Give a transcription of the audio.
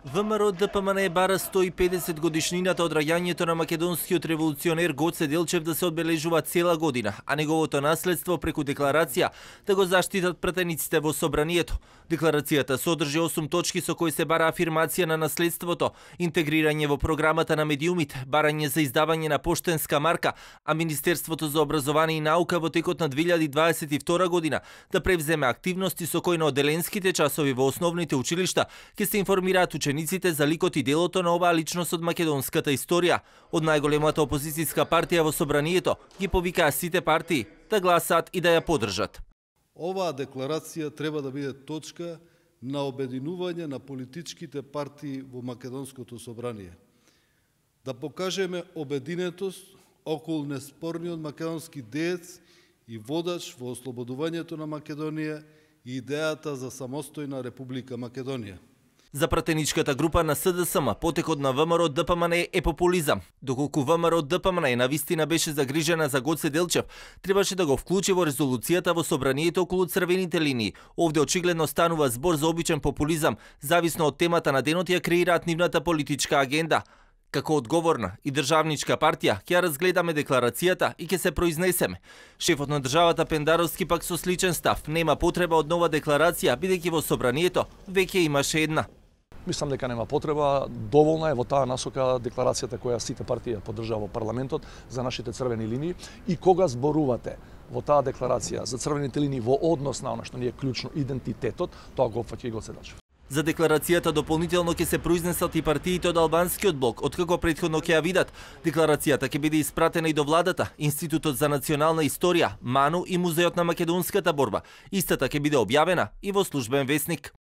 ВМРО ДПМН бара 150 годишнината од раѓањето на македонскиот револуционер Гоце Делчев да се одбележува цела година, а неговото наследство преку декларација да го заштитат пратениците во собранието. Декларацијата содржи 8 точки со кои се бара афирмација на наследството, интегрирање во програмата на медиумите, барање за издавање на поштенска марка, а Министерството за образование и наука во текот на 2022 година да превземе активности со кои на оделенските часови во основните училишта ќе се информираат учениците за ликот и делото на оваа личност од македонската историја. Од најголемата опозицијска партија во собранието ги повикаа сите партии да гласаат и да ја поддржат. Оваа декларација треба да биде точка на обединување на политичките партии во македонското собрание. Да покажеме обединетост околу неспорниот македонски деец и водач во ослободувањето на Македонија и идејата за самостојна Република Македонија. За пратеничката група на СДСМ, потекот на ВМРО ДПМН е популизам. Доколку ВМРО ДПМН навистина беше загрижена за Гоце Делчев, требаше да го вклучи во резолуцијата во собранието околу црвените линии. Овде очигледно станува збор за обичен популизам, зависно од темата на денот ја креираат нивната политичка агенда. Како одговорна и државничка партија ќе ја разгледаме декларацијата и ќе се произнесеме. Шефот на државата Пендаровски пак со сличен став нема потреба од нова декларација, бидејќи во собранието веќе имаше една. Мислам дека нема потреба, доволна е во таа насока декларацијата која сите партии поддржаа во парламентот за нашите црвени линии и кога зборувате во таа декларација за црвените линии во однос на она што ни е клучно идентитетот, тоа го опфаќа и Гоце Делчев. За декларацијата дополнително ќе се произнесат и партиите од албанскиот блок, откако претходно ќе ја видат. Декларацијата ќе биде испратена и до владата, Институтот за национална историја, МАНУ и Музеот на македонската борба. Истата ќе биде објавена и во службен весник.